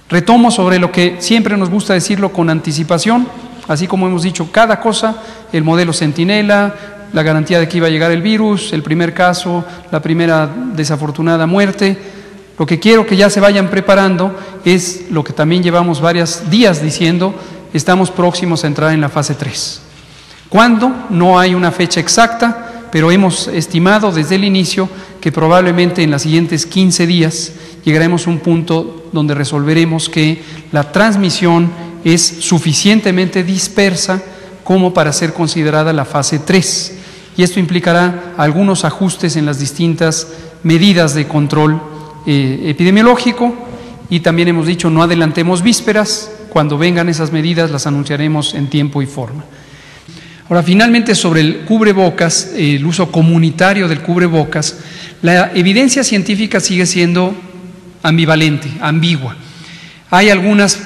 Retomo sobre lo que siempre nos gusta decirlo con anticipación, así como hemos dicho cada cosa: el modelo Centinela, la garantía de que iba a llegar el virus, el primer caso, la primera desafortunada muerte. Lo que quiero que ya se vayan preparando es lo que también llevamos varios días diciendo: estamos próximos a entrar en la fase 3. ¿Cuándo? No hay una fecha exacta, pero hemos estimado desde el inicio que probablemente en los siguientes 15 días llegaremos a un punto donde resolveremos que la transmisión es suficientemente dispersa como para ser considerada la fase 3. Y esto implicará algunos ajustes en las distintas medidas de control epidemiológico, y también hemos dicho: no adelantemos vísperas, cuando vengan esas medidas las anunciaremos en tiempo y forma. Ahora, finalmente, sobre el cubrebocas, el uso comunitario del cubrebocas, la evidencia científica sigue siendo ambivalente, ambigua. Hay algunas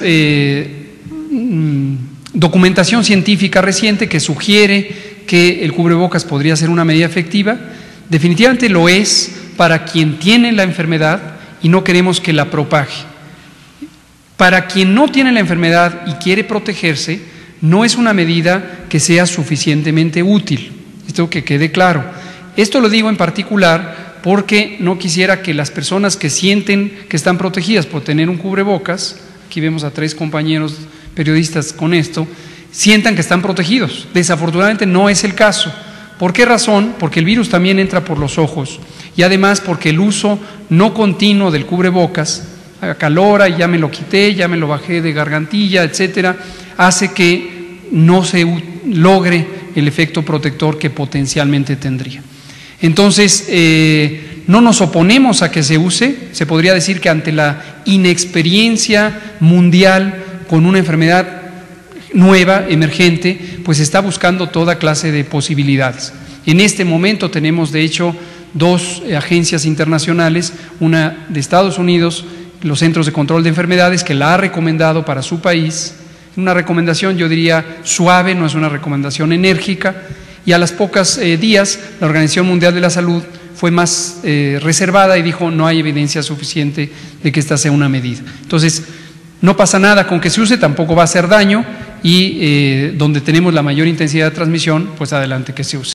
documentación científica reciente que sugiere que el cubrebocas podría ser una medida efectiva. Definitivamente lo es para quien tiene la enfermedad y no queremos que la propague. Para quien no tiene la enfermedad y quiere protegerse, no es una medida que sea suficientemente útil. Esto que quede claro. Esto lo digo en particular porque no quisiera que las personas que sienten que están protegidas por tener un cubrebocas, aquí vemos a 3 compañeros periodistas con esto, sientan que están protegidos. Desafortunadamente no es el caso. ¿Por qué razón? Porque el virus también entra por los ojos, y además porque el uso no continuo del cubrebocas acalora, y ya me lo quité, ya me lo bajé de gargantilla, etcétera, hace que no se logre el efecto protector que potencialmente tendría. Entonces, no nos oponemos a que se use. Se podría decir que ante la inexperiencia mundial con una enfermedad nueva, emergente, pues está buscando toda clase de posibilidades. En este momento tenemos, de hecho, 2 agencias internacionales, una de Estados Unidos, los Centros de Control de Enfermedades, que la ha recomendado para su país. Una recomendación, yo diría, suave, no es una recomendación enérgica, y a los pocos días la Organización Mundial de la Salud fue más reservada y dijo: no hay evidencia suficiente de que esta sea una medida. Entonces, no pasa nada con que se use, tampoco va a hacer daño, y donde tenemos la mayor intensidad de transmisión, pues adelante que se use.